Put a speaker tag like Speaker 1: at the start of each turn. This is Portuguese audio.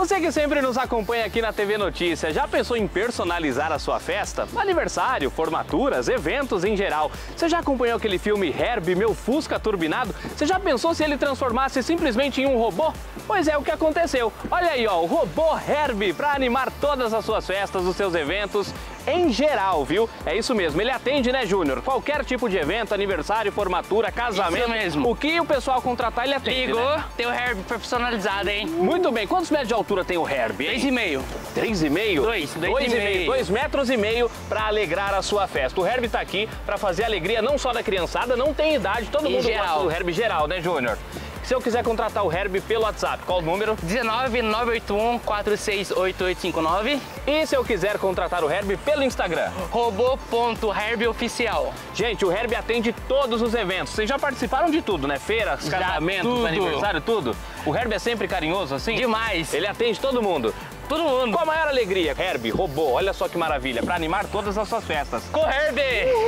Speaker 1: Você que sempre nos acompanha aqui na TV Notícias, já pensou em personalizar a sua festa? Aniversário, formaturas, eventos em geral. Você já acompanhou aquele filme Herbie, Meu Fusca Turbinado? Você já pensou se ele transformasse simplesmente em um robô? Pois é o que aconteceu. Olha aí, ó, o robô Herbie para animar todas as suas festas, os seus eventos em geral, viu? É isso mesmo, ele atende, né, Júnior? Qualquer tipo de evento, aniversário, formatura, casamento.
Speaker 2: Isso mesmo.
Speaker 1: O que o pessoal contratar, ele atende.
Speaker 2: Ligou,
Speaker 1: né?
Speaker 2: tem o Herbie personalizado, hein?
Speaker 1: Muito bem, quantos metros de altura tem o Herbie, hein?
Speaker 2: 3,5.
Speaker 1: 3,5?
Speaker 2: 2,5.
Speaker 1: 2,5 metros e meio para alegrar a sua festa. O Herbie tá aqui para fazer alegria não só da criançada, não tem idade, todo mundo gosta do Herbie geral, né, Júnior? Se eu quiser contratar o Herbie pelo WhatsApp, qual o número?
Speaker 2: 19981468859.
Speaker 1: E se eu quiser contratar o Herbie pelo Instagram?
Speaker 2: robô.herbieoficial.
Speaker 1: Gente, o Herbie atende todos os eventos. Vocês já participaram de tudo, né? Feiras,
Speaker 2: Já,
Speaker 1: casamentos,
Speaker 2: tudo.
Speaker 1: aniversário, tudo. O Herbie é sempre carinhoso assim?
Speaker 2: Demais.
Speaker 1: Ele atende todo mundo.
Speaker 2: Todo mundo.
Speaker 1: Com a maior alegria, Herbie, robô, olha só que maravilha, para animar todas as suas festas.
Speaker 2: Com o Herbie.